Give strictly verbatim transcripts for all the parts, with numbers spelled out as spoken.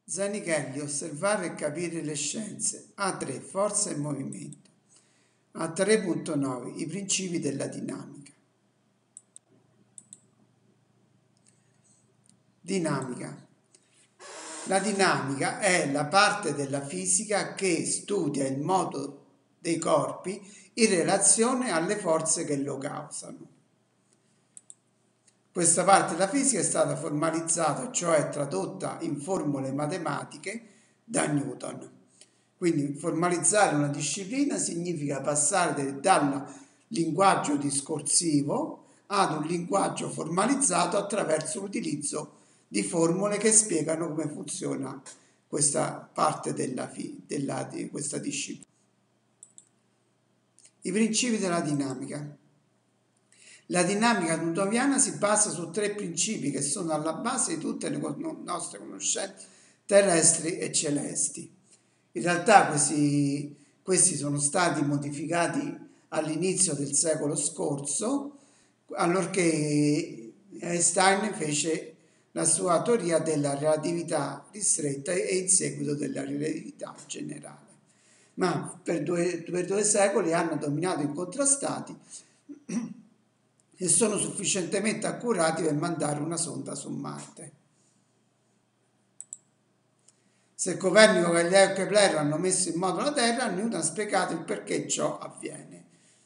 Zanichelli, osservare e capire le scienze. A tre, forza e movimento. A tre punto nove, i principi della dinamica. Dinamica. La dinamica è la parte della fisica che studia il modo dei corpi in relazione alle forze che lo causano. Questa parte della fisica è stata formalizzata, cioè tradotta in formule matematiche da Newton. Quindi formalizzare una disciplina significa passare dal linguaggio discorsivo ad un linguaggio formalizzato attraverso l'utilizzo di formule che spiegano come funziona questa parte della, della, di questa disciplina. I principi della dinamica. La dinamica newtoniana si basa su tre principi che sono alla base di tutte le nostre conoscenze terrestri e celesti. In realtà questi, questi sono stati modificati all'inizio del secolo scorso, allorché Einstein fece la sua teoria della relatività ristretta e in seguito della relatività generale. Ma per due, per due secoli hanno dominato incontrastati e sono sufficientemente accurati per mandare una sonda su Marte. Se Copernico, Galileo e Kepler hanno messo in moto la Terra, Newton ha spiegato il perché ciò avviene.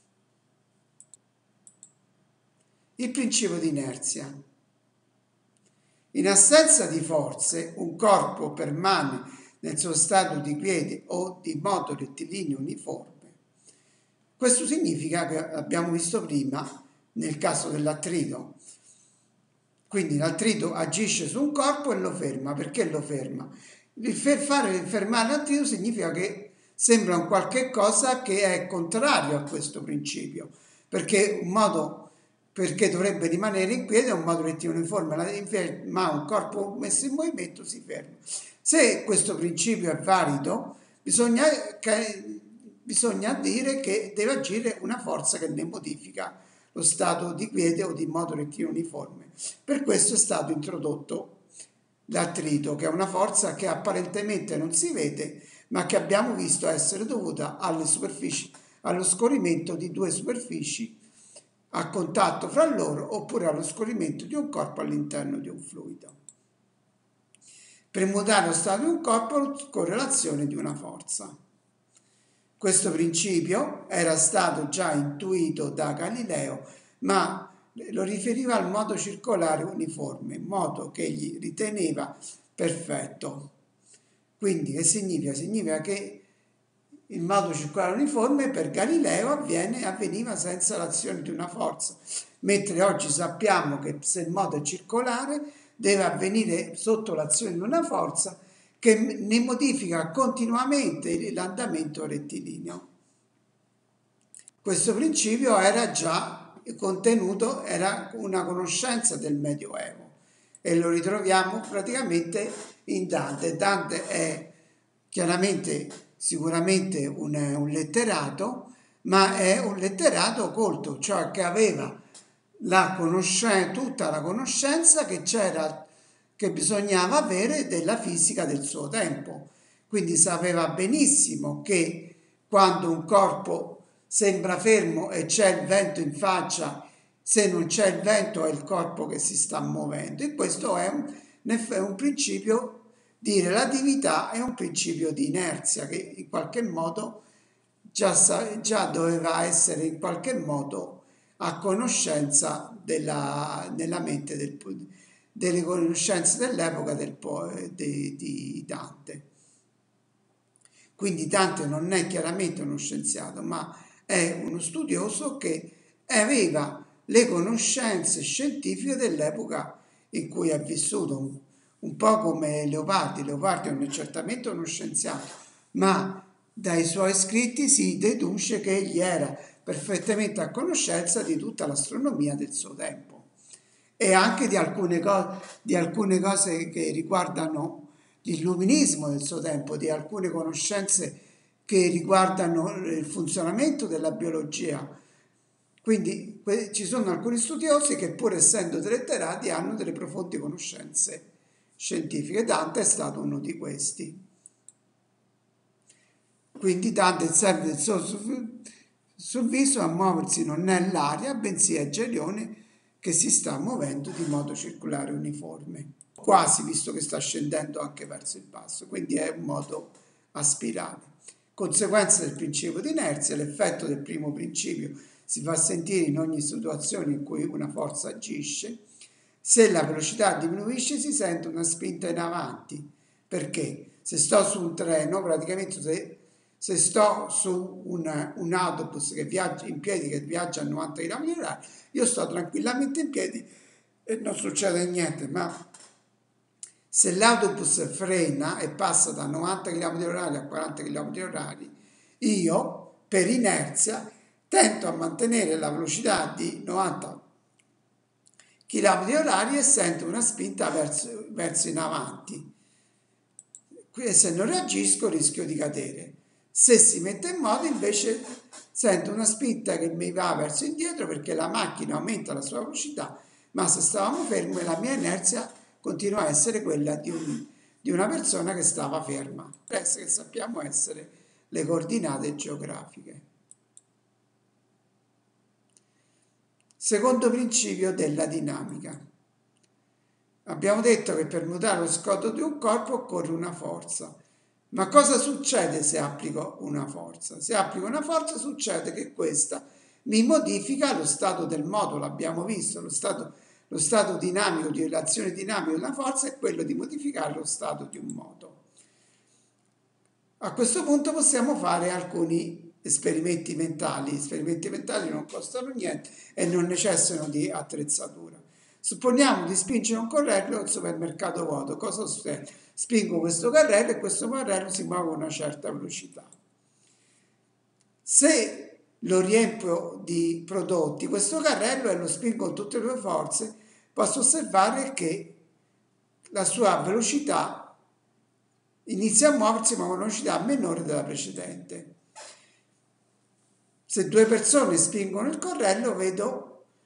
Il principio di inerzia. In assenza di forze, un corpo permane nel suo stato di quiete o di moto rettilineo uniforme. Questo significa che abbiamo visto prima nel caso dell'attrito. Quindi l'attrito agisce su un corpo e lo ferma. Perché lo ferma? Il fare fermare l'attrito significa che sembra un qualche cosa che è contrario a questo principio, perché un modo perché dovrebbe rimanere in piedi è un modo rettilineo uniforme, ma un corpo messo in movimento si ferma. Se questo principio è valido, bisogna, che, bisogna dire che deve agire una forza che ne modifica lo stato di quiete o di moto rettilineo uniforme. Per questo è stato introdotto l'attrito, che è una forza che apparentemente non si vede, ma che abbiamo visto essere dovuta alle superfici, allo scorrimento di due superfici a contatto fra loro oppure allo scorrimento di un corpo all'interno di un fluido. Per mutare lo stato di un corpo con relazione di una forza. Questo principio era stato già intuito da Galileo, ma lo riferiva al modo circolare uniforme, modo che egli riteneva perfetto. Quindi che significa? Significa che il modo circolare uniforme per Galileo avviene, avveniva senza l'azione di una forza, mentre oggi sappiamo che se il modo è circolare deve avvenire sotto l'azione di una forza che ne modifica continuamente l'andamento rettilineo. Questo principio era già contenuto, era una conoscenza del Medioevo e lo ritroviamo praticamente in Dante. Dante è chiaramente sicuramente un, un letterato, ma è un letterato colto, cioè che aveva la conoscenza, tutta la conoscenza che c'era, che bisognava avere della fisica del suo tempo. Quindi sapeva benissimo che quando un corpo sembra fermo e c'è il vento in faccia, se non c'è il vento è il corpo che si sta muovendo. E questo è un, è un principio di relatività, è un principio di inerzia che in qualche modo già, già doveva essere in qualche modo a conoscenza della, nella mente del, delle conoscenze dell'epoca del, di, di Dante. Quindi Dante non è chiaramente uno scienziato, ma è uno studioso che aveva le conoscenze scientifiche dell'epoca in cui è vissuto, un po' come Leopardi. Leopardi non è certamente uno scienziato, ma dai suoi scritti si deduce che egli era perfettamente a conoscenza di tutta l'astronomia del suo tempo e anche di alcune, co- di alcune cose che riguardano l'illuminismo del suo tempo, di alcune conoscenze che riguardano il funzionamento della biologia. Quindi ci sono alcuni studiosi che pur essendo letterati hanno delle profonde conoscenze scientifiche. Dante è stato uno di questi. Quindi Dante serve del sole sul, sul viso a muoversi non è l'aria, bensì è Gelione che si sta muovendo di modo circolare uniforme. Quasi, visto che sta scendendo anche verso il basso, quindi è un modo a spirale. Conseguenza del principio di inerzia, l'effetto del primo principio si fa sentire in ogni situazione in cui una forza agisce. Se la velocità diminuisce si sente una spinta in avanti. Perché? Se sto su un treno, praticamente se, se sto su un, un autobus che viaggia in piedi, che viaggia a novanta chilometri orari, io sto tranquillamente in piedi e non succede niente, ma se l'autobus frena e passa da novanta chilometri orari a quaranta chilometri orari, io per inerzia tento a mantenere la velocità di novanta chilometri orari e sento una spinta verso, verso in avanti. E se non reagisco rischio di cadere. Se si mette in moto invece sento una spinta che mi va verso indietro perché la macchina aumenta la sua velocità, ma se stavamo fermi la mia inerzia continua a essere quella di, un, di una persona che stava ferma, presso che sappiamo essere le coordinate geografiche. Secondo principio della dinamica. Abbiamo detto che per mutare lo scopo di un corpo occorre una forza. Ma cosa succede se applico una forza? Se applico una forza succede che questa mi modifica lo stato del moto, l'abbiamo visto, lo stato, lo stato dinamico, di relazione dinamica di una forza è quello di modificare lo stato di un moto. A questo punto possiamo fare alcuni esperimenti mentali. Gli esperimenti mentali non costano niente e non necessitano di attrezzatura. Supponiamo di spingere un carrello al supermercato vuoto. Cosa succede? Spingo questo carrello e questo carrello si muove a una certa velocità. Se lo riempio di prodotti, questo carrello e lo spingo con tutte le due forze, posso osservare che la sua velocità inizia a muoversi ma a una velocità minore della precedente. Se due persone spingono il carrello, vedo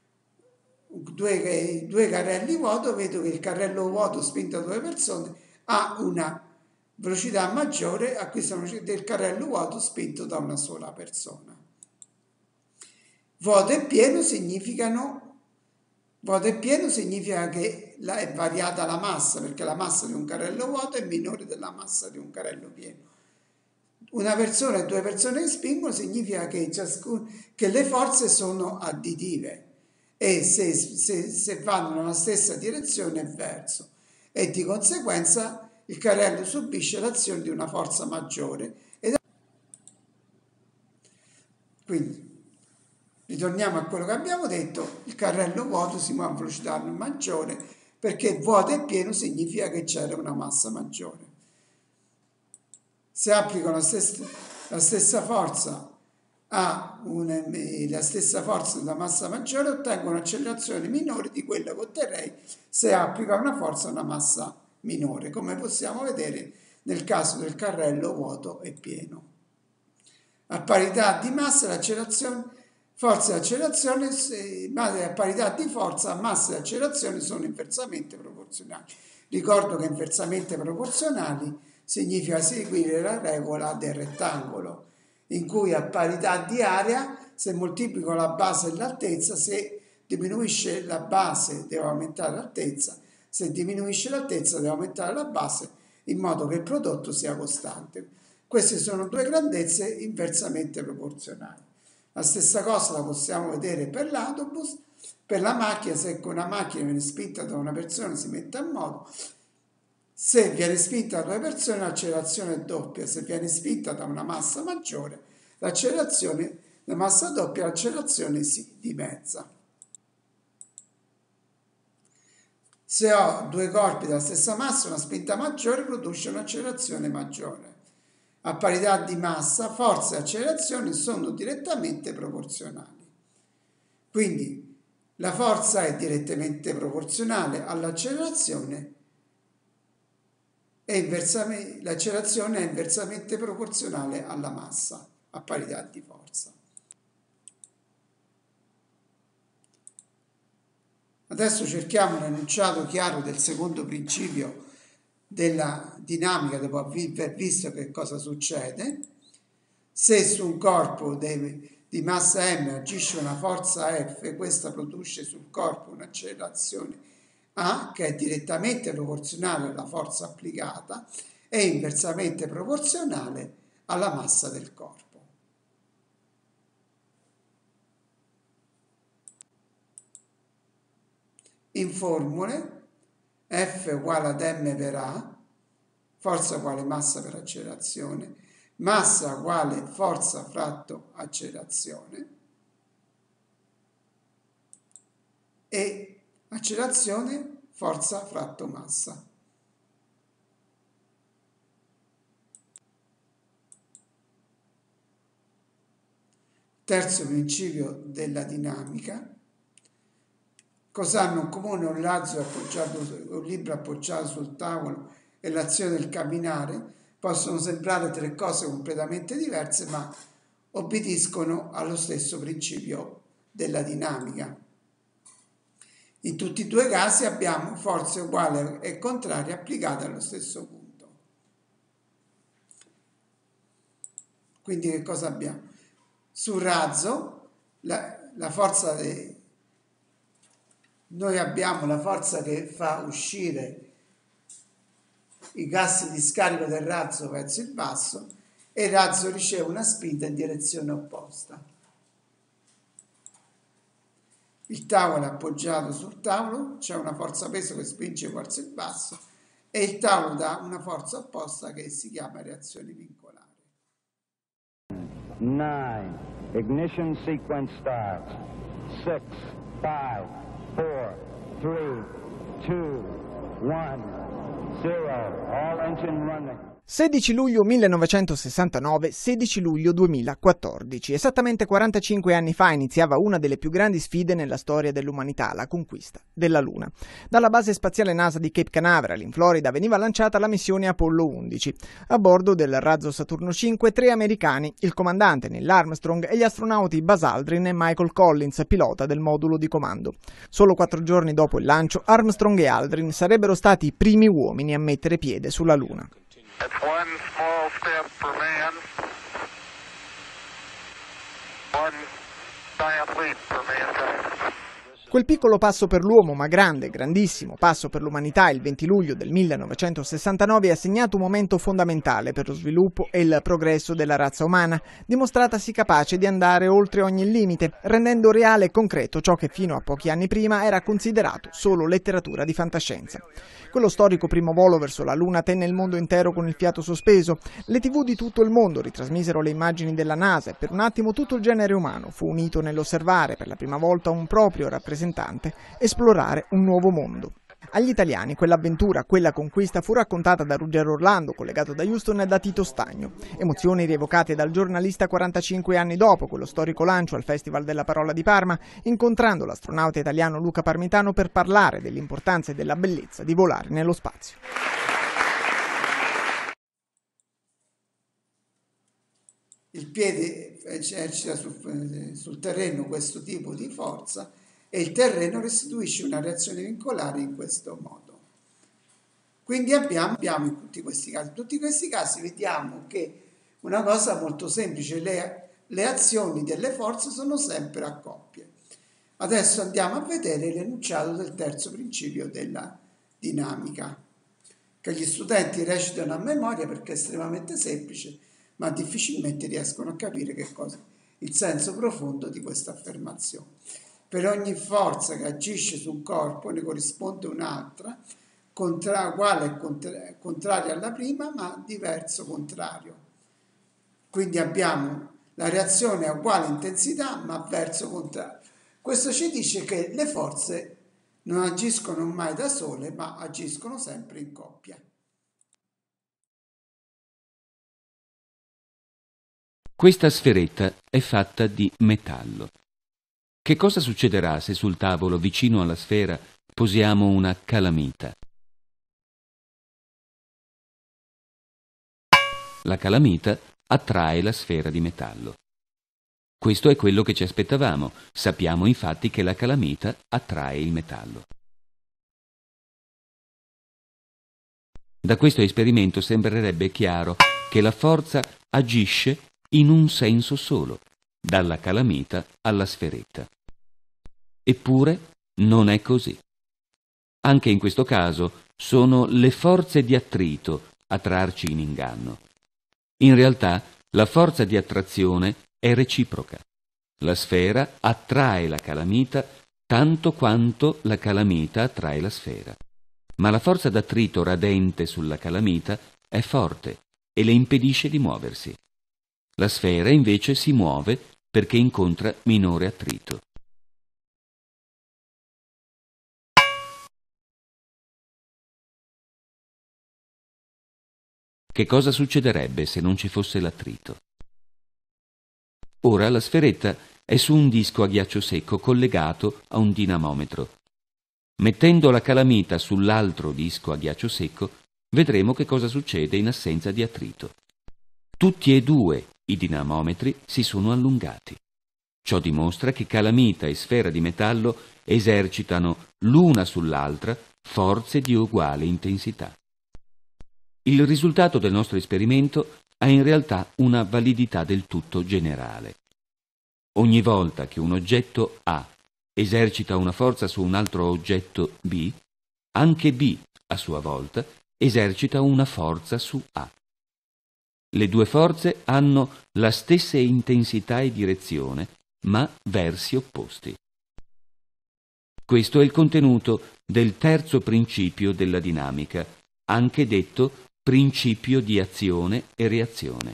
due, due carrelli vuoto, vedo che il carrello vuoto spinto da due persone ha una velocità maggiore a questa velocità del carrello vuoto spinto da una sola persona. Vuoto e pieno significano vuoto e pieno significa che è variata la massa, perché la massa di un carrello vuoto è minore della massa di un carrello pieno. Una persona e due persone che spingono significa che, ciascun, che le forze sono additive e se, se, se vanno nella stessa direzione è verso e di conseguenza il carrello subisce l'azione di una forza maggiore. Ed quindi ritorniamo a quello che abbiamo detto, il carrello vuoto si muove a velocità maggiore perché vuoto e pieno significa che c'era una massa maggiore. Se applico la stessa, la stessa forza a una, la stessa forza della massa maggiore ottengo un'accelerazione minore di quella che otterrei se applico una forza a una massa minore, come possiamo vedere nel caso del carrello vuoto e pieno. A parità di massa l'accelerazione, forza e accelerazione, a parità di forza, massa e accelerazione sono inversamente proporzionali. Ricordo che inversamente proporzionali significa seguire la regola del rettangolo, in cui a parità di area, se moltiplico la base e l'altezza, se diminuisce la base deve aumentare l'altezza, se diminuisce l'altezza deve aumentare la base, in modo che il prodotto sia costante. Queste sono due grandezze inversamente proporzionali. La stessa cosa la possiamo vedere per l'autobus, per la macchina, se una macchina viene spinta da una persona si mette a moto, se viene spinta da due persone l'accelerazione è doppia, se viene spinta da una massa maggiore l'accelerazione, la massa doppia, l'accelerazione si dimezza. Se ho due corpi della stessa massa, una spinta maggiore produce un'accelerazione maggiore. A parità di massa, forza e accelerazione sono direttamente proporzionali. Quindi la forza è direttamente proporzionale all'accelerazione e l'accelerazione è inversamente proporzionale alla massa, a parità di forza. Adesso cerchiamo un enunciato chiaro del secondo principio della dinamica dopo aver visto che cosa succede. Se su un corpo di, di massa m agisce una forza F, questa produce sul corpo un'accelerazione A che è direttamente proporzionale alla forza applicata e inversamente proporzionale alla massa del corpo. In formule, F uguale ad m per A, forza uguale massa per accelerazione, massa uguale forza fratto accelerazione e accelerazione forza fratto massa. Terzo principio della dinamica. Cosa hanno in comune un razzo appoggiato, un libro appoggiato sul tavolo e l'azione del camminare? Possono sembrare tre cose completamente diverse, ma obbediscono allo stesso principio della dinamica. In tutti e due i casi abbiamo forze uguali e contrarie applicate allo stesso punto. Quindi che cosa abbiamo? Sul razzo la, la forza de, noi abbiamo la forza che fa uscire i gas di scarico del razzo verso il basso e il razzo riceve una spinta in direzione opposta. Il tavolo è appoggiato sul tavolo, c'è una forza peso che spinge verso il basso e il tavolo dà una forza opposta che si chiama reazione vincolare. nine, ignition sequence starts. six, five, four, three, two, one, zero. All engine running. sedici luglio millenovecentosessantanove, sedici luglio duemilaquattordici. Esattamente quarantacinque anni fa iniziava una delle più grandi sfide nella storia dell'umanità, la conquista della Luna. Dalla base spaziale NASA di Cape Canaveral, in Florida, veniva lanciata la missione Apollo undici. A bordo del razzo Saturno cinque, tre americani, il comandante Neil Armstrong e gli astronauti Buzz Aldrin e Michael Collins, pilota del modulo di comando. Solo quattro giorni dopo il lancio, Armstrong e Aldrin sarebbero stati i primi uomini a mettere piede sulla Luna. It's one small step for man, one giant leap for mankind. Quel piccolo passo per l'uomo, ma grande, grandissimo passo per l'umanità, il venti luglio del millenovecentosessantanove, ha segnato un momento fondamentale per lo sviluppo e il progresso della razza umana, dimostratasi capace di andare oltre ogni limite, rendendo reale e concreto ciò che fino a pochi anni prima era considerato solo letteratura di fantascienza. Quello storico primo volo verso la Luna tenne il mondo intero con il fiato sospeso. Le tivù di tutto il mondo ritrasmisero le immagini della NASA e per un attimo tutto il genere umano fu unito nell'osservare per la prima volta un proprio rappresentante esplorare un nuovo mondo. Agli italiani quell'avventura, quella conquista fu raccontata da Ruggero Orlando, collegato da Houston, e da Tito Stagno. Emozioni rievocate dal giornalista quarantacinque anni dopo quello storico lancio al Festival della Parola di Parma, incontrando l'astronauta italiano Luca Parmitano per parlare dell'importanza e della bellezza di volare nello spazio. Il piede esercita sul, sul terreno questo tipo di forza e il terreno restituisce una reazione vincolare in questo modo. Quindi abbiamo, abbiamo in tutti questi casi, in tutti questi casi vediamo che una cosa molto semplice, le, le azioni delle forze sono sempre a coppie. Adesso andiamo a vedere l'enunciato del terzo principio della dinamica, che gli studenti recitano a memoria perché è estremamente semplice, ma difficilmente riescono a capire che cosa il senso profondo di questa affermazione. Per ogni forza che agisce su un corpo ne corrisponde un'altra, contra, uguale e contra, contraria alla prima, ma diverso contrario. Quindi abbiamo la reazione a uguale intensità, ma verso contrario. Questo ci dice che le forze non agiscono mai da sole, ma agiscono sempre in coppia. Questa sferetta è fatta di metallo. Che cosa succederà se sul tavolo vicino alla sfera posiamo una calamita? La calamita attrae la sfera di metallo. Questo è quello che ci aspettavamo. Sappiamo infatti che la calamita attrae il metallo. Da questo esperimento sembrerebbe chiaro che la forza agisce in un senso solo, dalla calamita alla sferetta. Eppure non è così. Anche in questo caso sono le forze di attrito a trarci in inganno. In realtà la forza di attrazione è reciproca. La sfera attrae la calamita tanto quanto la calamita attrae la sfera. Ma la forza d'attrito radente sulla calamita è forte e le impedisce di muoversi. La sfera invece si muove perché incontra minore attrito. Che cosa succederebbe se non ci fosse l'attrito? Ora la sferetta è su un disco a ghiaccio secco collegato a un dinamometro. Mettendo la calamita sull'altro disco a ghiaccio secco, vedremo che cosa succede in assenza di attrito. Tutti e due i dinamometri si sono allungati. Ciò dimostra che calamita e sfera di metallo esercitano l'una sull'altra forze di uguale intensità. Il risultato del nostro esperimento ha in realtà una validità del tutto generale. Ogni volta che un oggetto A esercita una forza su un altro oggetto B, anche B, a sua volta, esercita una forza su A. Le due forze hanno la stessa intensità e direzione, ma versi opposti. Questo è il contenuto del terzo principio della dinamica, anche detto principio di azione e reazione.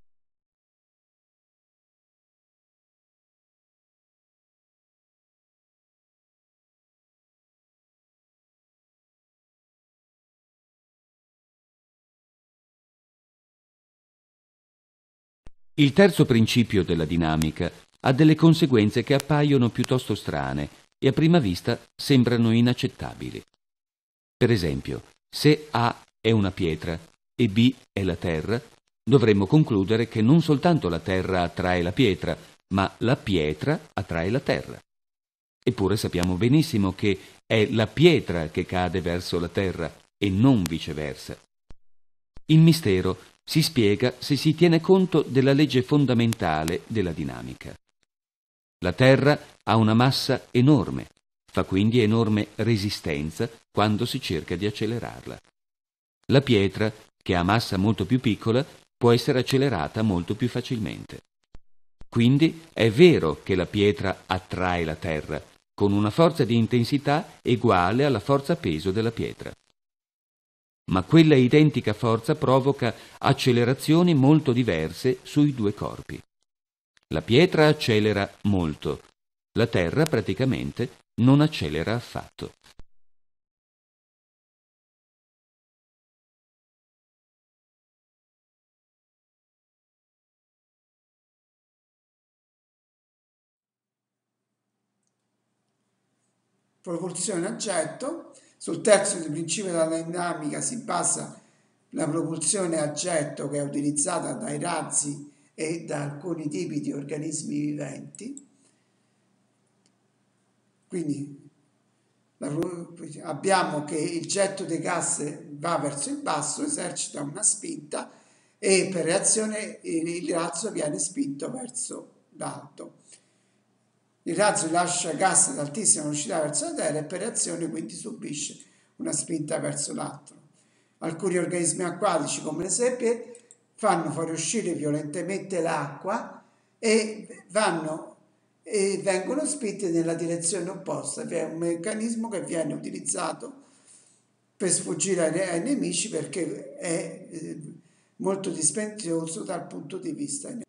Il terzo principio della dinamica ha delle conseguenze che appaiono piuttosto strane e a prima vista sembrano inaccettabili. Per esempio, se A è una pietra e B è la terra, dovremmo concludere che non soltanto la terra attrae la pietra, ma la pietra attrae la terra. Eppure sappiamo benissimo che è la pietra che cade verso la terra e non viceversa. Il mistero si spiega se si tiene conto della legge fondamentale della dinamica. La Terra ha una massa enorme, fa quindi enorme resistenza quando si cerca di accelerarla. La pietra, che ha massa molto più piccola, può essere accelerata molto più facilmente. Quindi è vero che la pietra attrae la Terra, con una forza di intensità uguale alla forza peso della pietra. Ma quella identica forza provoca accelerazioni molto diverse sui due corpi. La pietra accelera molto, la Terra praticamente non accelera affatto. Propulsione a getto. Sul terzo principio della dinamica si basa la propulsione a getto che è utilizzata dai razzi e da alcuni tipi di organismi viventi. Quindi abbiamo che il getto di gas va verso il basso, esercita una spinta e per reazione il razzo viene spinto verso l'alto. Il razzo lascia gas ad altissima velocità verso la Terra e per reazione quindi subisce una spinta verso l'altro. Alcuni organismi acquatici come le seppie fanno fuoriuscire violentemente l'acqua e, vanno, e vengono spinte nella direzione opposta. È un meccanismo che viene utilizzato per sfuggire ai, ai nemici perché è eh, molto dispendioso dal punto di vista energetico.